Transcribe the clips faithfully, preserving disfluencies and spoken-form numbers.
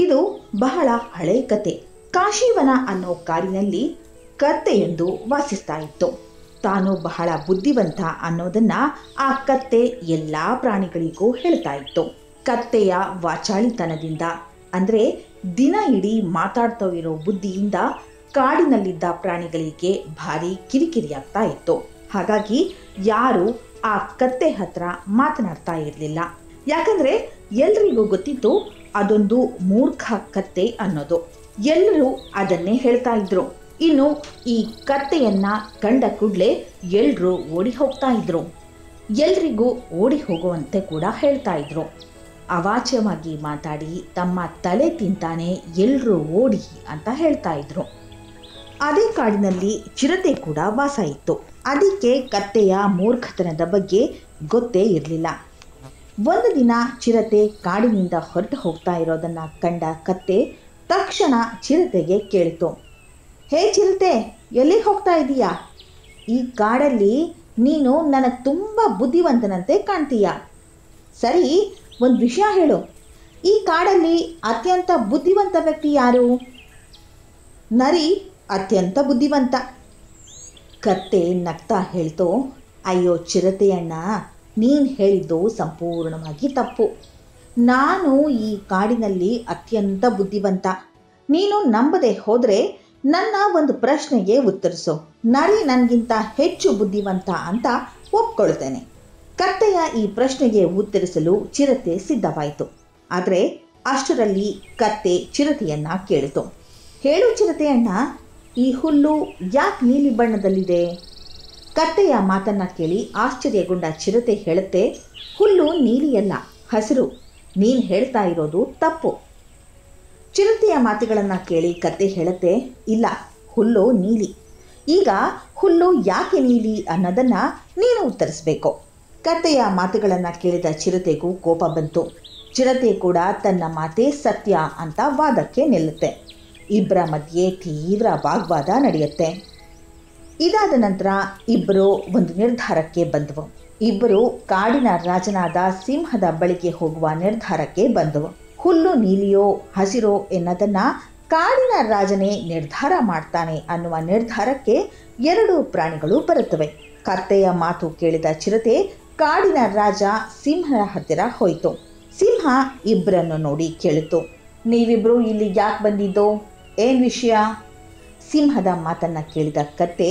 ಇದು ಬಹಳ ಹಳೆ ಕತೆ. ಕಾಶಿವನ ಅನ್ನೋ ಕಾಡಿನಲ್ಲಿ ಕತ್ತೆಯೊಂದು ವಾಸಿಸ್ತಾ ಇತ್ತು. ತಾನು ಬಹಳ ಬುದ್ಧಿವಂತ ಅನ್ನೋದನ್ನ ಆ ಕತ್ತೆ ಎಲ್ಲಾ ಪ್ರಾಣಿಗಳಿಗೂ ಹೇಳ್ತಾ ಇತ್ತು. ಕತ್ತೆಯ ವಾಚಾಳಿತನದಿಂದ ಅಂದ್ರೆ ದಿನ ಇಡೀ ಮಾತಾಡ್ತಾ ಇರೋ ಬುದ್ಧಿಯಿಂದ ಕಾಡಿನಲ್ಲಿದ್ದ ಪ್ರಾಣಿಗಳಿಗೆ ಭಾರಿ ಕಿರಿಕಿರಿಯಾಗ್ತಾ ಇತ್ತು. ಹಾಗಾಗಿ ಯಾರು ಆ ಕತ್ತೆ ಹತ್ರ ಮಾತನಾಡ್ತಾ ಇರಲಿಲ್ಲ. ಯಾಕಂದ್ರೆ ಎಲ್ರಿಗೂ ಗೊತ್ತಿತ್ತು ಅದೊಂದು ಮೂರ್ಖ ಕತ್ತೆ ಅನ್ನೋದು. ಎಲ್ಲರೂ ಅದನ್ನೇ ಹೇಳ್ತಾ ಇದ್ರು. ಇನ್ನು ಈ ಕತ್ತೆಯನ್ನ ಕಂಡ ಕೂಡಲೇ ಎಲ್ರೂ ಓಡಿ ಹೋಗ್ತಾ ಇದ್ರು. ಎಲ್ರಿಗೂ ಓಡಿ ಹೋಗುವಂತೆ ಕೂಡ ಹೇಳ್ತಾ ಇದ್ರು. ಅವಾಚ್ಯವಾಗಿ ಮಾತಾಡಿ ತಮ್ಮ ತಲೆ ತಿಂತಾನೆ ಎಲ್ರೂ ಓಡಿ ಅಂತ ಹೇಳ್ತಾ ಇದ್ರು. ಅದೇ ಕಾಡಿನಲ್ಲಿ ಚಿರತೆ ಕೂಡ ವಾಸ ಇತ್ತು. ಅದಕ್ಕೆ ಕತ್ತೆಯ ಮೂರ್ಖತನದ ಬಗ್ಗೆ ಗೊತ್ತೇ ಇರಲಿಲ್ಲ. ಒಂದು ದಿನ ಚಿರತೆ ಕಾಡಿನಿಂದ ಹೊರಟು ಹೋಗ್ತಾ ಇರೋದನ್ನ ಕಂಡ ಕತ್ತೆ ತಕ್ಷಣ ಚಿರತೆಗೆ ಕೇಳಿತು, ಹೇ ಚಿರತೆ, ಎಲ್ಲಿಗೆ ಹೋಗ್ತಾ ಇದೀಯಾ? ಈ ಕಾಡಲ್ಲಿ ನೀನು ನನಗೆ ತುಂಬ ಬುದ್ಧಿವಂತನಂತೆ ಕಾಣ್ತೀಯ. ಸರಿ, ಒಂದು ವಿಷಯ ಹೇಳು, ಈ ಕಾಡಲ್ಲಿ ಅತ್ಯಂತ ಬುದ್ಧಿವಂತ ವ್ಯಕ್ತಿ ಯಾರು? ನರಿ ಅತ್ಯಂತ ಬುದ್ಧಿವಂತ. ಕತ್ತೆ ನಗ್ತಾ ಹೇಳ್ತು, ಅಯ್ಯೋ ಚಿರತೆಯಣ್ಣ, ನೀನು ಹೇಳಿದ್ದು ಸಂಪೂರ್ಣವಾಗಿ ತಪ್ಪು. ನಾನು ಈ ಕಾಡಿನಲ್ಲಿ ಅತ್ಯಂತ ಬುದ್ಧಿವಂತ. ನೀನು ನಂಬದೆ ಹೋದರೆ ನನ್ನ ಒಂದು ಪ್ರಶ್ನೆಗೆ ಉತ್ತರಿಸು. ನರಿ ನನಗಿಂತ ಹೆಚ್ಚು ಬುದ್ಧಿವಂತ ಅಂತ ಒಪ್ಕೊಳ್ತೇನೆ. ಕತ್ತೆಯ ಈ ಪ್ರಶ್ನೆಗೆ ಉತ್ತರಿಸಲು ಚಿರತೆ ಸಿದ್ಧವಾಯಿತು. ಆದರೆ ಅಷ್ಟರಲ್ಲಿ ಕತ್ತೆ ಚಿರತೆಯನ್ನ ಕೇಳಿತು, ಹೇಳು ಚಿರತೆಯಣ್ಣ, ಈ ಹುಲ್ಲು ಯಾಕೆ ನೀಲಿ ಬಣ್ಣದಲ್ಲಿದೆ? ಕತ್ತೆಯ ಮಾತನ್ನ ಕೇಳಿ ಆಶ್ಚರ್ಯಗೊಂಡ ಚಿರತೆ ಹೇಳುತ್ತೆ, ಹುಲ್ಲು ನೀಲಿಯಲ್ಲ, ಹಸಿರು. ನೀನು ಹೇಳ್ತಾ ಇರೋದು ತಪ್ಪು. ಚಿರತೆಯ ಮಾತುಗಳನ್ನು ಕೇಳಿ ಕತ್ತೆ ಹೇಳುತ್ತೆ, ಇಲ್ಲ, ಹುಲ್ಲು ನೀಲಿ. ಈಗ ಹುಲ್ಲು ಯಾಕೆ ನೀಲಿ ಅನ್ನೋದನ್ನು ನೀನು ಉತ್ತರಿಸಬೇಕು. ಕತ್ತೆಯ ಮಾತುಗಳನ್ನು ಕೇಳಿದ ಚಿರತೆಗೂ ಕೋಪ ಬಂತು. ಚಿರತೆ ಕೂಡ ತನ್ನ ಮಾತೇ ಸತ್ಯ ಅಂತ ವಾದಕ್ಕೆ ನಿಲ್ಲುತ್ತೆ. ಇಬ್ಬರ ಮಧ್ಯೆ ತೀವ್ರ ವಾಗ್ವಾದ ನಡೆಯುತ್ತೆ. ಇದಾದ ನಂತರ ಇಬ್ಬರು ಒಂದು ನಿರ್ಧಾರಕ್ಕೆ ಬಂದವು. ಇಬ್ಬರು ಕಾಡಿನ ರಾಜನಾದ ಸಿಂಹದ ಬಳಿಗೆ ಹೋಗುವ ನಿರ್ಧಾರಕ್ಕೆ ಬಂದವು. ಹುಲ್ಲು ನೀಲಿಯೋ ಹಸಿರೋ ಎನ್ನೋದನ್ನ ಕಾಡಿನ ರಾಜನೇ ನಿರ್ಧಾರ ಮಾಡ್ತಾನೆ ಅನ್ನುವ ನಿರ್ಧಾರಕ್ಕೆ ಎರಡು ಪ್ರಾಣಿಗಳು ಬರುತ್ತವೆ. ಕತ್ತೆಯ ಮಾತು ಕೇಳಿದ ಚಿರತೆ ಕಾಡಿನ ರಾಜ ಸಿಂಹದ ಹತ್ತಿರ ಹೋಯಿತು. ಸಿಂಹ ಇಬ್ಬರನ್ನು ನೋಡಿ ಕೇಳಿತು, ನೀವಿಬ್ರು ಇಲ್ಲಿ ಯಾಕೆ ಬಂದಿದ್ದೋ? ಏನು ವಿಷಯ? ಸಿಂಹದ ಮಾತನ್ನ ಕೇಳಿದ ಕತ್ತೆ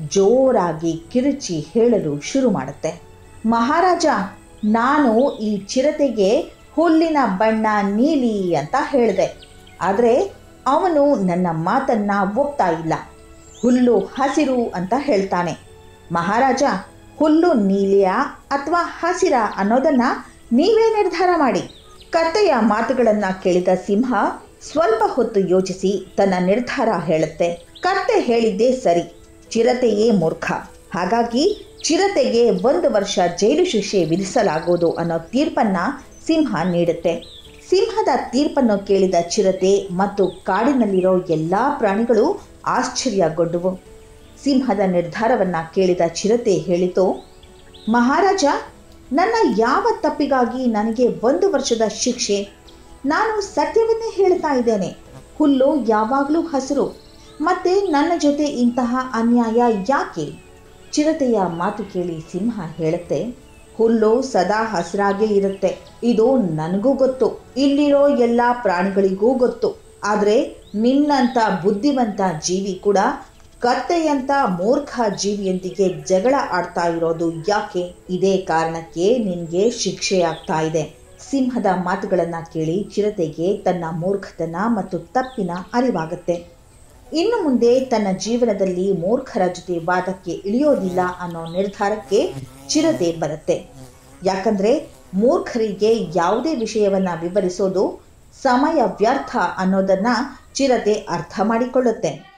ಜೋರಾಗಿ ಕಿರುಚಿ ಹೇಳಲು ಶುರು ಮಾಡುತ್ತೆ, ಮಹಾರಾಜ, ನಾನು ಈ ಚಿರತೆಗೆ ಹುಲ್ಲಿನ ಬಣ್ಣ ನೀಲಿ ಅಂತ ಹೇಳಿದೆ. ಆದರೆ ಅವನು ನನ್ನ ಮಾತನ್ನ ಒಪ್ತಾ ಇಲ್ಲ. ಹುಲ್ಲು ಹಸಿರು ಅಂತ ಹೇಳ್ತಾನೆ. ಮಹಾರಾಜ, ಹುಲ್ಲು ನೀಲಿಯ ಅಥವಾ ಹಸಿರ ಅನ್ನೋದನ್ನ ನೀವೇ ನಿರ್ಧಾರ ಮಾಡಿ. ಕತ್ತೆಯ ಮಾತುಗಳನ್ನು ಕೇಳಿದ ಸಿಂಹ ಸ್ವಲ್ಪ ಹೊತ್ತು ಯೋಚಿಸಿ ತನ್ನ ನಿರ್ಧಾರ ಹೇಳುತ್ತೆ. ಕತ್ತೆ ಹೇಳಿದ್ದೇ ಸರಿ, ಚಿರತೆಯೇ ಮೂರ್ಖ. ಹಾಗಾಗಿ ಚಿರತೆಗೆ ಒಂದು ವರ್ಷ ಜೈಲು ಶಿಕ್ಷೆ ವಿಧಿಸಲಾಗುವುದು ಅನ್ನೋ ತೀರ್ಪನ್ನ ಸಿಂಹ ನೀಡುತ್ತೆ. ಸಿಂಹದ ತೀರ್ಪನ್ನು ಕೇಳಿದ ಚಿರತೆ ಮತ್ತು ಕಾಡಿನಲ್ಲಿರೋ ಎಲ್ಲ ಪ್ರಾಣಿಗಳು ಆಶ್ಚರ್ಯಗೊಂಡವು. ಸಿಂಹದ ನಿರ್ಧಾರವನ್ನು ಕೇಳಿದ ಚಿರತೆ ಹೇಳಿತು, ಮಹಾರಾಜ, ನನ್ನ ಯಾವ ತಪ್ಪಿಗಾಗಿ ನನಗೆ ಒಂದು ವರ್ಷದ ಶಿಕ್ಷೆ? ನಾನು ಸತ್ಯವನ್ನೇ ಹೇಳ್ತಾ ಇದ್ದೇನೆ. ಹುಲ್ಲು ಯಾವಾಗಲೂ ಹಸಿರು. ಮತ್ತೆ ನನ್ನ ಜೊತೆ ಇಂತಹ ಅನ್ಯಾಯ ಯಾಕೆ? ಚಿರತೆಯ ಮಾತು ಕೇಳಿ ಸಿಂಹ ಹೇಳುತ್ತೆ, ಹುಲ್ಲು ಸದಾ ಹಸಿರಾಗೇ ಇರುತ್ತೆ. ಇದು ನನಗೂ ಗೊತ್ತು, ಇಲ್ಲಿರೋ ಎಲ್ಲ ಪ್ರಾಣಿಗಳಿಗೂ ಗೊತ್ತು. ಆದರೆ ನಿನ್ನಂಥ ಬುದ್ಧಿವಂತ ಜೀವಿ ಕೂಡ ಕತ್ತೆಯಂಥ ಮೂರ್ಖ ಜೀವಿಯೊಂದಿಗೆ ಜಗಳ ಆಡ್ತಾ ಇರೋದು ಯಾಕೆ? ಇದೇ ಕಾರಣಕ್ಕೆ ನಿನಗೆ ಶಿಕ್ಷೆಯಾಗ್ತಾ ಇದೆ. ಸಿಂಹದ ಮಾತುಗಳನ್ನು ಕೇಳಿ ಚಿರತೆಗೆ ತನ್ನ ಮೂರ್ಖತನ ಮತ್ತು ತಪ್ಪಿನ ಅರಿವಾಗುತ್ತೆ. ಇನ್ನು ಮುಂದೆ ತನ್ನ ಜೀವನದಲ್ಲಿ ಮೂರ್ಖರ ಜೊತೆ ವಾದಕ್ಕೆ ಇಳಿಯೋದಿಲ್ಲ ಅನ್ನೋ ನಿರ್ಧಾರಕ್ಕೆ ಚಿರತೆ ಬರುತ್ತೆ. ಯಾಕಂದ್ರೆ ಮೂರ್ಖರಿಗೆ ಯಾವುದೇ ವಿಷಯವನ್ನ ವಿವರಿಸೋದು ಸಮಯ ವ್ಯರ್ಥ ಅನ್ನೋದನ್ನ ಚಿರತೆ ಅರ್ಥ ಮಾಡಿಕೊಳ್ಳುತ್ತೆ.